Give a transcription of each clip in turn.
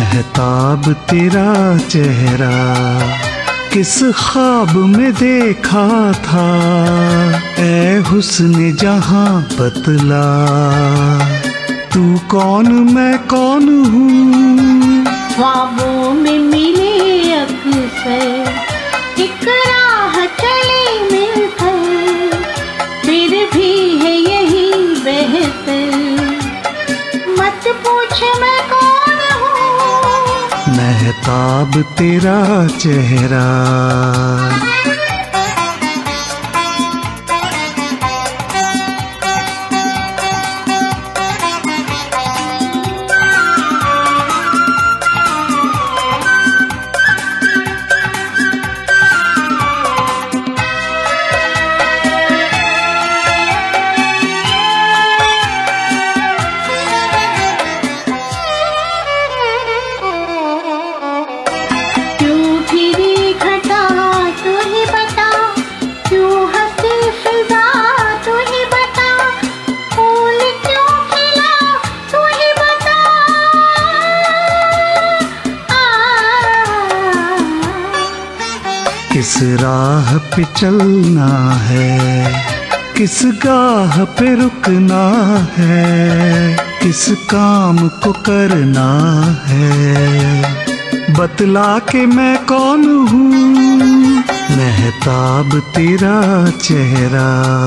महताब तेरा चेहरा किस ख्वाब में देखा था, ऐ हुस्न जहां बतला तू कौन मैं कौन हूँ। ख्वाबों में मिले अक्सर एक राह चले मिलकर, फिर भी है यही बेहतर, मत पूछ मैं कौन हूँ। महताब तेरा चेहरा किस राह पे चलना है, किस गाह पे रुकना है, किस काम को करना है, बतला के मैं कौन हूँ। महताब तेरा चेहरा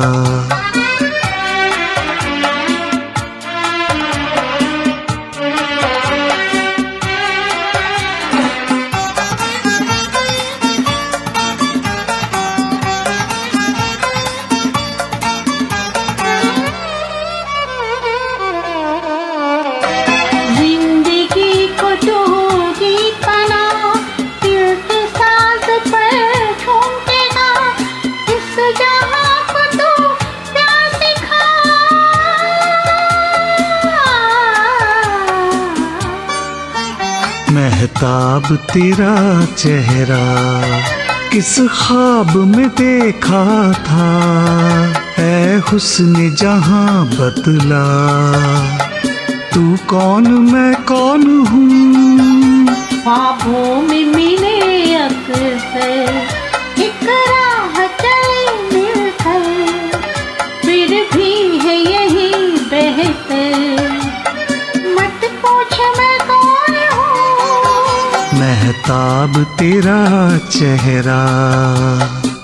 महताब तेरा चेहरा किस ख्वाब में देखा था, ऐ हुस्न जहां बतला तू कौन मैं कौन हूँ। ख्वाबों में मिले अक्सर एक राह चले मिलकर, फिर भी है यही बेहतर, मत पूछ मैं कौन हूँ। महताब तेरा चेहरा